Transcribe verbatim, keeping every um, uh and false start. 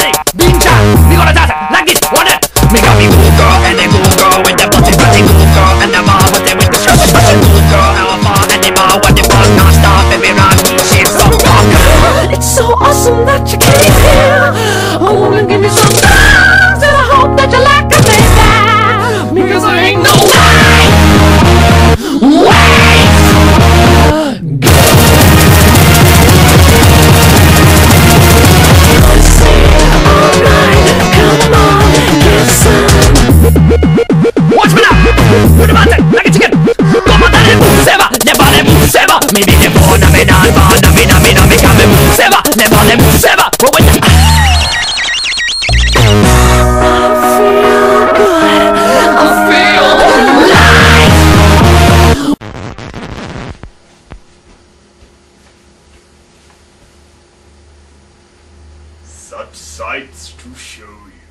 Parody, bincha, we gonna dance it like this, one it. Me got me cool girl and the cool girl with the button, button, cool girl and the bar with the with the shirt, button, cool girl, our bar and the bar with the bar non-stop, baby rock, she's so rock. It's so awesome that you can't hear. I wanna give you some songs, and I hope that you like it, baby. Because there ain't no way, way, go. Watch me now! Put him out there like a chicken! Come on, that Museva! Never let Museva! Maybe the phone, I mean, I mean, I mean, I mean, I mean, I mean, Museva! Never let Museva! But when I feel good, I feel alive! Such sights to show you.